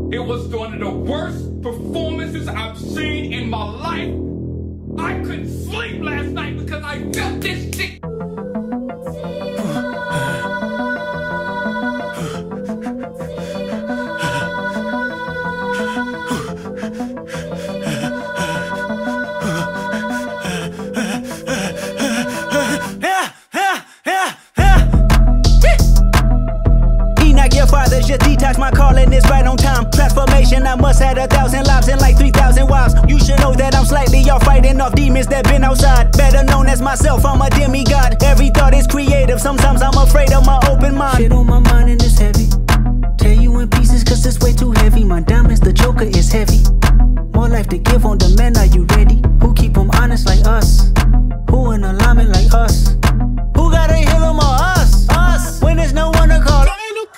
It was one of the worst performances I've seen in my life. I couldn't sleep last night because I felt this shit. Just detox, my calling is right on time. Transformation, I must have 1,000 lives and like 3,000 wives. You should know that I'm slightly off, fighting off demons that been outside. Better known as myself, I'm a demigod. Every thought is creative, sometimes I'm afraid of my open mind. Shit on my mind and it's heavy. Tear you in pieces cause it's way too heavy. My diamonds, the joker is heavy. More life to give on demand, are you ready? Who keep them honest like us? Who in alignment like us? Who gotta heal them or us? Us, when there's no one to call.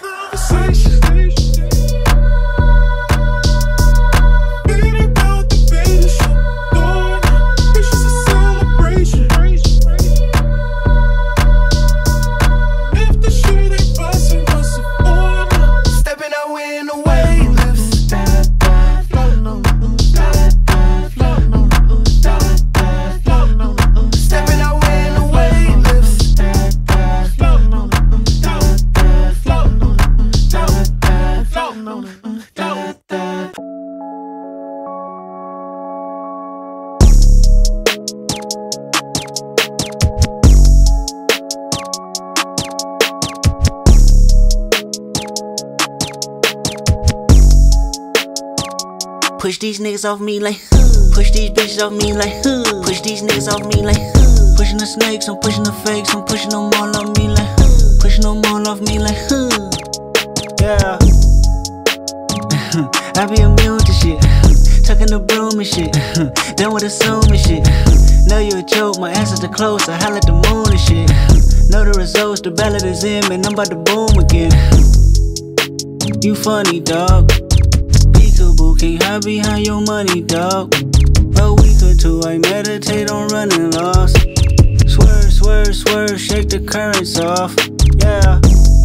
Push these niggas off me like push these bitches off me like push these niggas off me like pushing the snakes, I'm pushing the fakes, I'm pushing them all off me like pushing them all off me like yeah. I be immune to shit, tucking the broom and shit, done with assuming shit. Know you a joke, my answers are close, I holla at the moon and shit. Know the results, the ballot is in, man, I'm about to boom again. You funny, dog. Can't hide behind your money, dog. A week or two, I meditate on running lost. Swerve, swerve, swerve, shake the currents off. Yeah.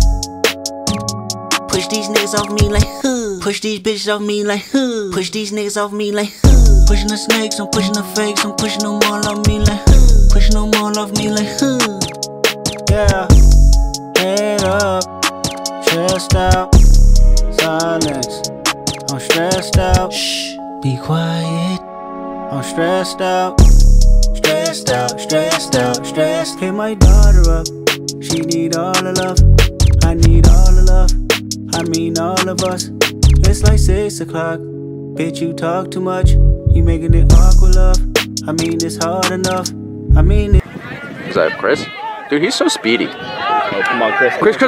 Push these niggas off me like push these bitches off me like push these niggas off me like pushing the snakes, I'm pushing the fakes, I'm pushing them all off me like pushing them all off me like yeah. Head up, chest out, silence. I'm stressed out, shh, be quiet. I'm stressed out, stressed out, stressed out, stressed. Pick my daughter up, she need all the love. I need all the love, I mean all of us. It's like 6 o'clock, bitch you talk too much. You making it awkward, love. I mean it's hard enough, I mean it. Is that Chris? Dude, he's so speedy. Oh, come on, Chris. Chris!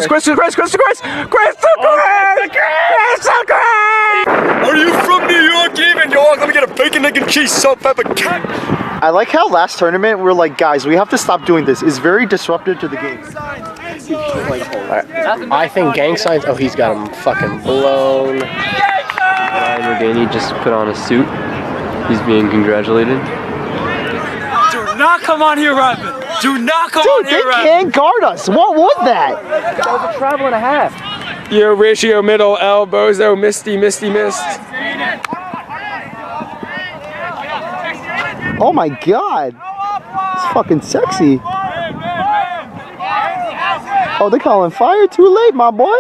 Are you from New York even? Yo, I'm gonna get a bacon, egg, and cheese salt pepper cake. I like how last tournament we're like, guys, we have to stop doing this. It's very disruptive to the game. I think gang signs. Oh, he's got him fucking blown. Ryan Reganey just put on a suit. He's being congratulated. Do not come on here rapping. Do not come on here rapping. They can't guard us. What was that? That was a travel and a half. Yo, ratio middle, L, bozo, misty, mist. Oh my god. It's fucking sexy. Oh, they calling fire too late, my boy.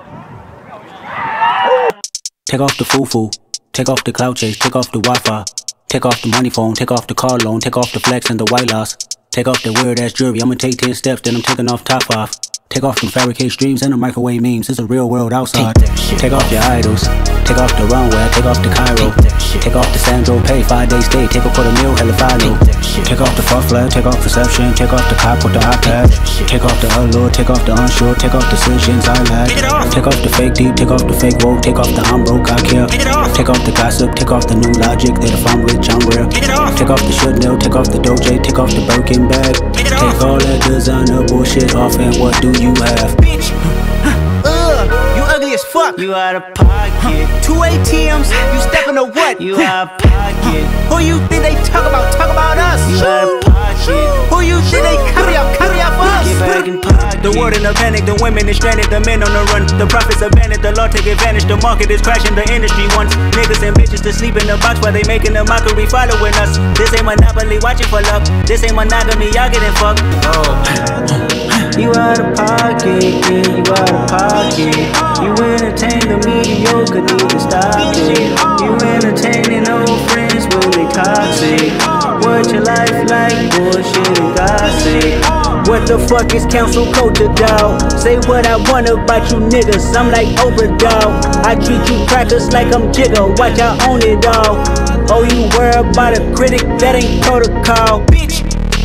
Take off the foo-foo, take off the cloud chase, take off the Wi-Fi, take off the money phone, take off the car loan, take off the flex and the white loss. Take off the weird ass jewelry, I'ma take 10 steps, then I'm taking off top 5. Take off them fabricate streams and the microwave memes, it's a real world outside. Take off your idols, take off the runway, take off the Cairo. Take off the Sandro Pay, 5-day stay, take a quarter meal, hella final. Take off the fuck flag, take off perception, take off the cop with the iPad. Take off the allure, take off the unsure, take off decisions I lack. Take off the fake deep, take off the fake woke, take off the I'm broke, I care. Take off the gossip, take off the new logic, that if I'm rich, I'm real. Take off the shit nil, take off the doje, take off the Birkin bag. Take all that designer bullshit off and what do you have? Bitch, you ugly as fuck. You out of pocket. 2 ATMs, you stepping to what? You out of pocket. Who you think they talk about us? You out of pocket. Who you think they carry out for us? bag and pocket. The world in a panic, the women is stranded, the men on the run. The profits abandoned, the law take advantage. The market is crashing, the industry wants niggas and bitches to sleep in the box while they making a mockery following us. This ain't monopoly, watching for love. This ain't monogamy, y'all getting fucked. You out of pocket, yeah, you out of pocket. You entertain the mediocre, need to stop it. You entertaining old friends, well they toxic. What your life like, bullshit and gossip. What the fuck is council culture, dawg? Say what I want about you niggas, I'm like Oprah, dawg. I treat you crackers like I'm Jigga, watch I own it all. Oh, you worry about a critic, that ain't protocol, bitch.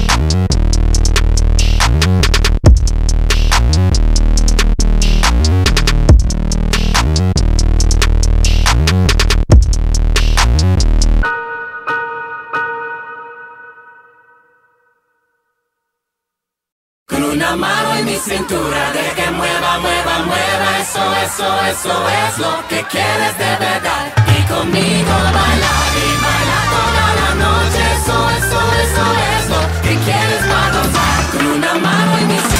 Con una mano en mi cintura, de que mueva, mueva, mueva. Eso es lo que quieres de verdad. Y conmigo bailar y bailar toda la noche. Eso es lo que quieres para gozar. Con una mano en mi cintura.